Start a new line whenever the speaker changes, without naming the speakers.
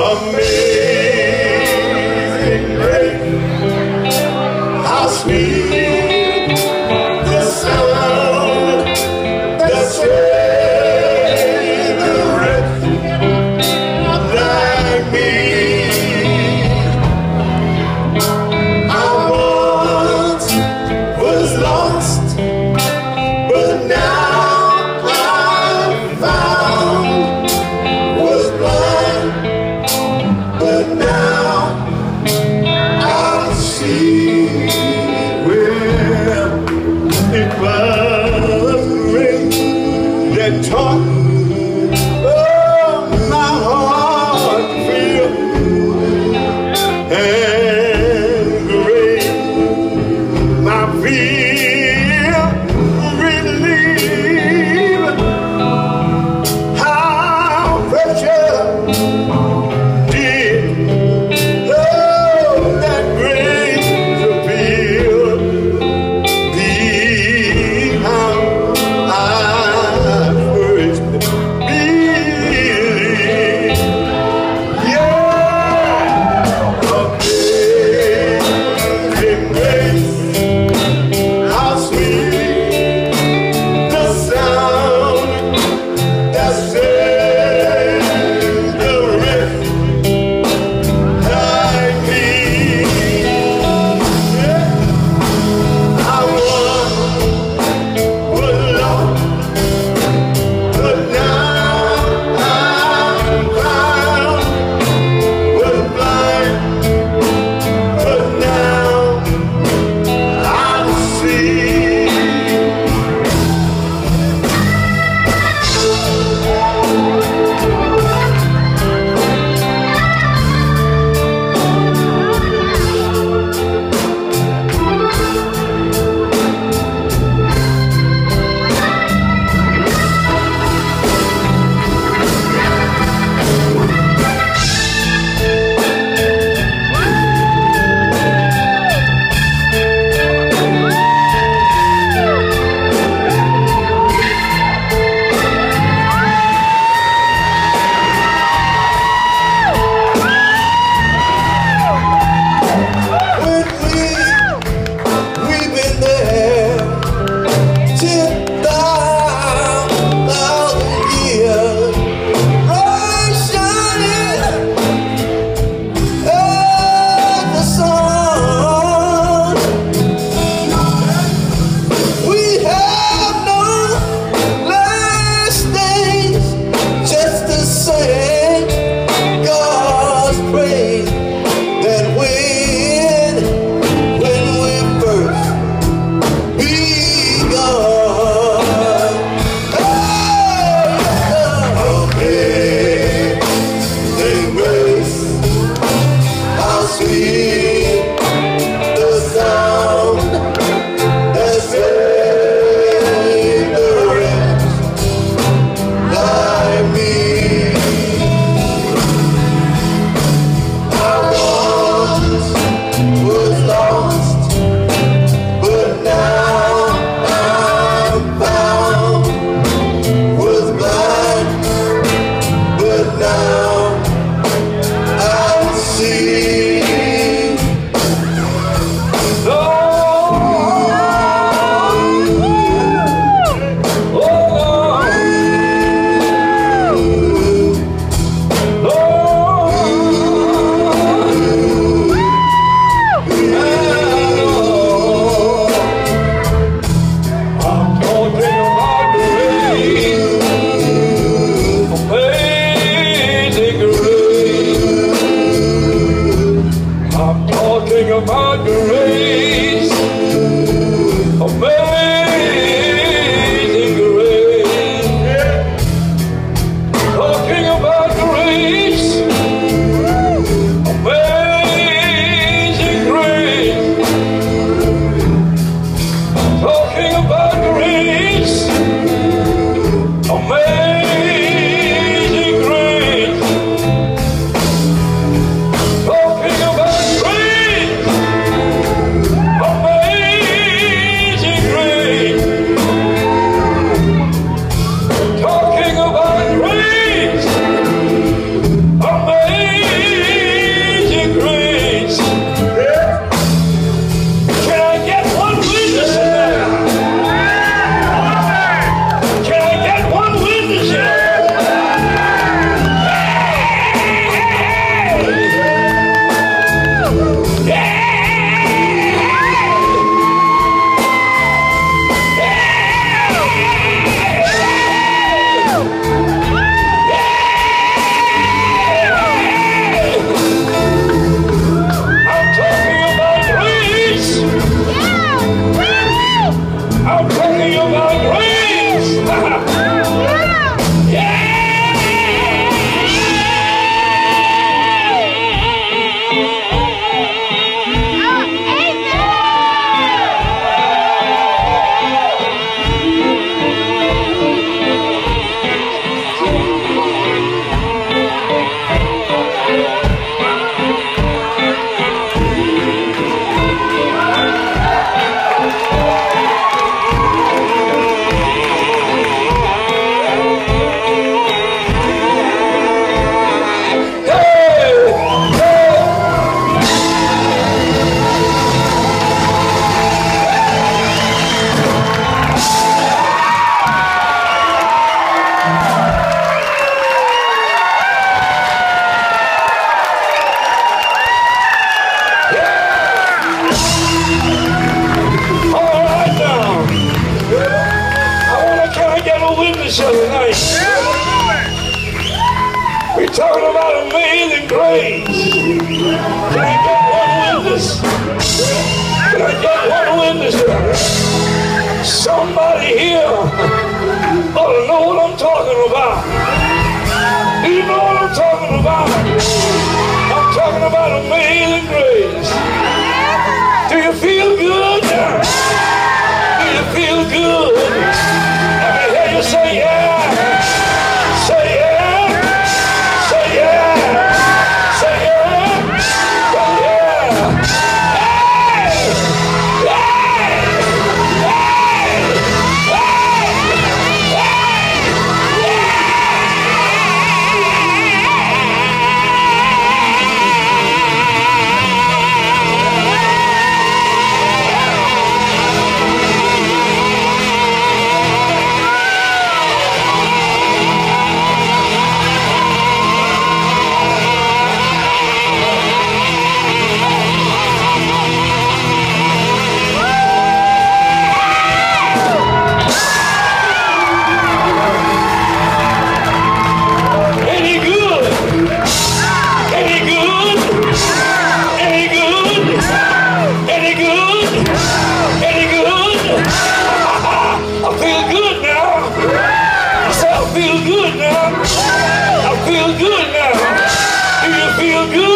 Amazing grace, how sweet the sound that saved a wretch like me. I once was lost, but now I'm found. Was blind,
Talking about amazing grace. Can I get one witness? Can I get one witness? Somebody here ought to know what I'm talking about. Do you know what I'm talking about? I'm talking about amazing grace. Do you feel good now? Do you feel good? Let me hear you say yeah. Say yeah. Say yeah. Say yeah. Say yeah. Hey! Hey! Feel good now.